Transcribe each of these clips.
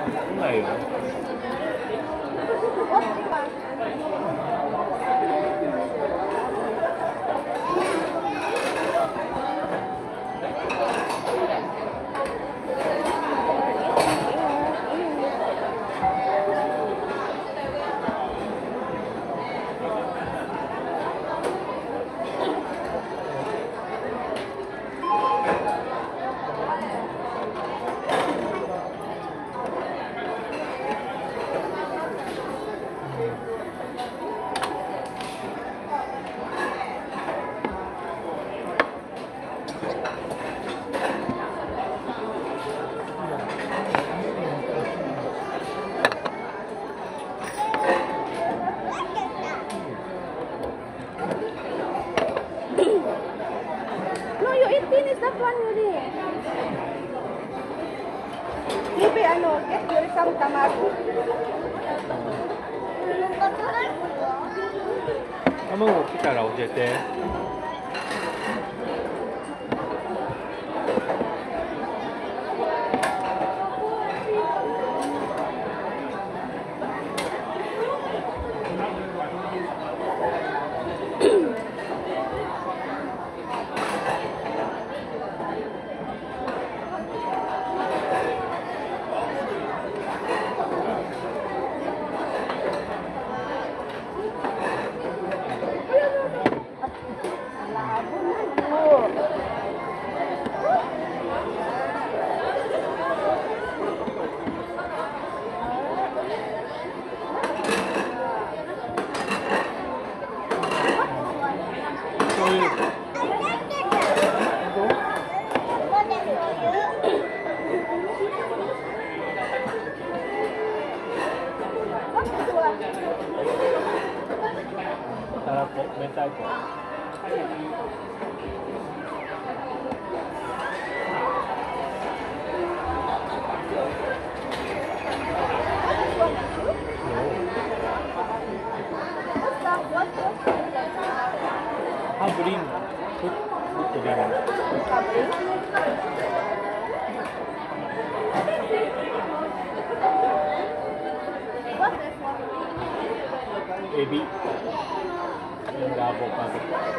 来ないよ。卵来たら教えて。たらこ、明太子。ハブリン、フットリン。エビ。アボカド。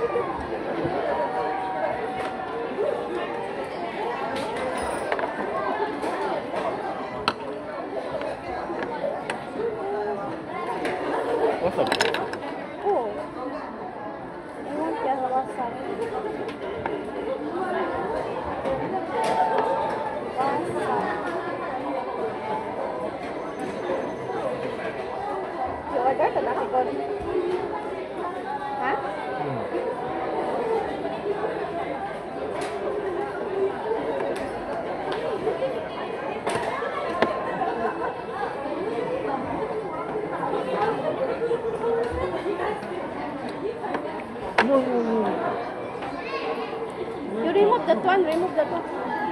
わさび。 Oh, I want the wasabi. You ordered the nasi goreng? Hah? No, no, no. You remove that one, remove that one.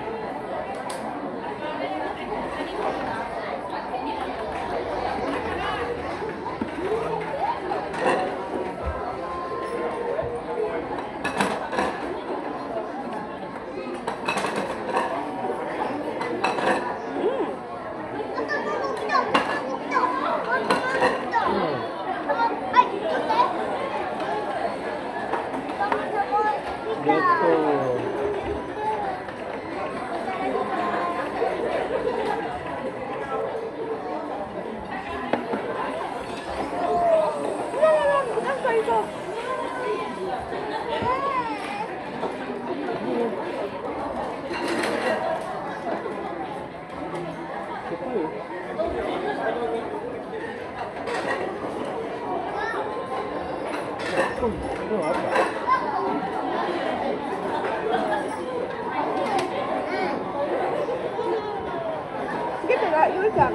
Gitu lah, yuk kan.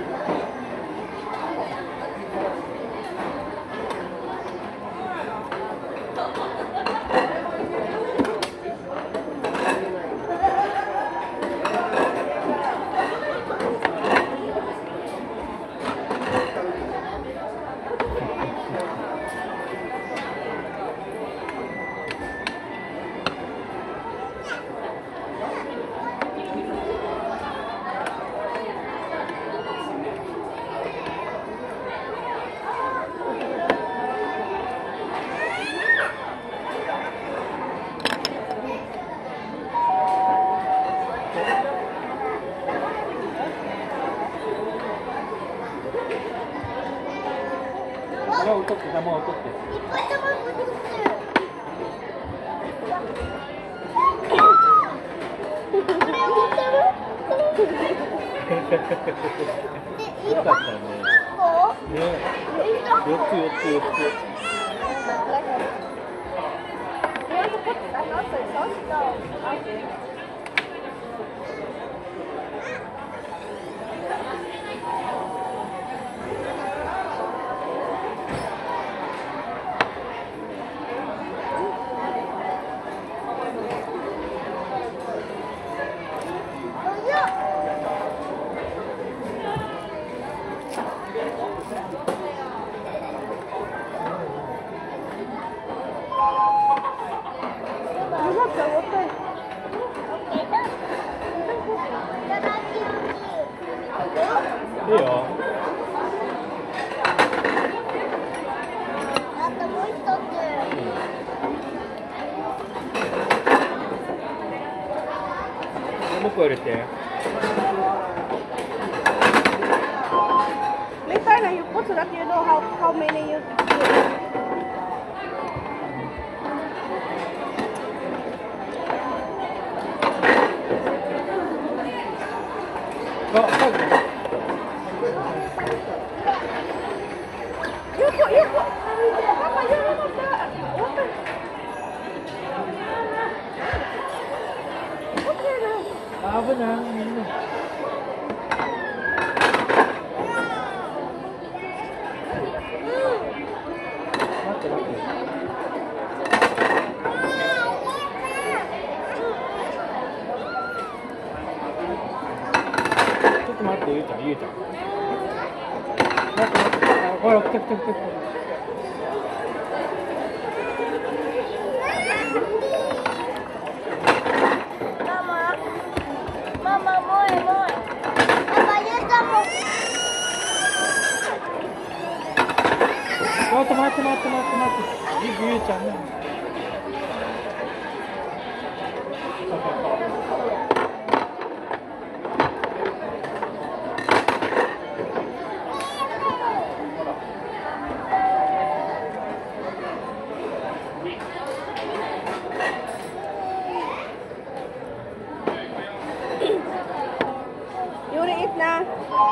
じゃあ、取って、じゃあもう取って。 いっぱい卵出てる。これ持ってる？ よかったね。ね、4つ。いいよ。 あともう一つ。 もう一個入れて。 May sana you put so that you know how many you do. あ、最後。 Yuko. Papa, you know what? Okay na. 危ない、みんな。待って。ちょっと待って、ゆうちゃん。待って。ほら、来て。 Mama, muy. Papá, ya estamos. ちょっと待って。ゆうちゃんね。 Yuri, eat na.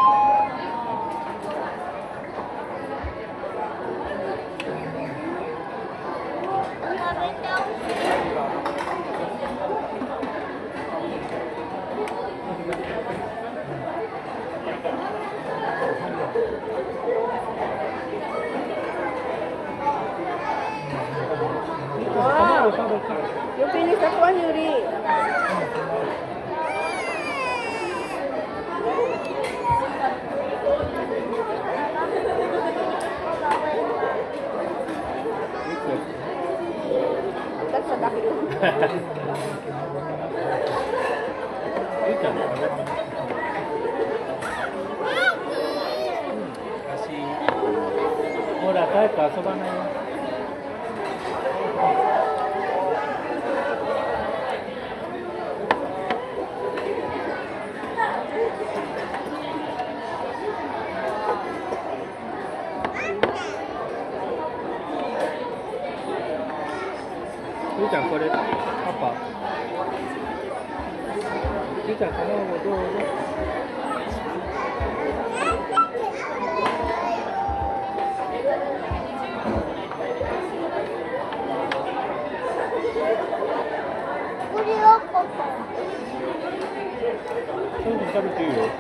Wow. You finish that one, Yuri. That's a ducky. ゆうちゃんね。ほら、帰って遊ばないよ。ゆうちゃん、これ、パパ。ゆうちゃん、卵どうぞ。 これをパパ。 そういうの食べていいよ。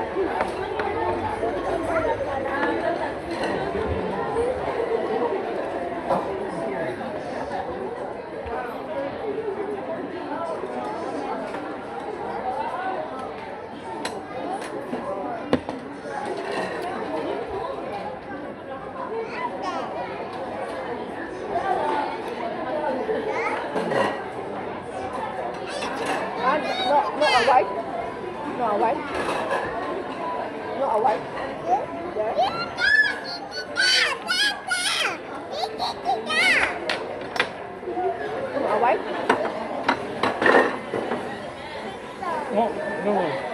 No, white. No, a white. Yes. No, a white. Oh, no.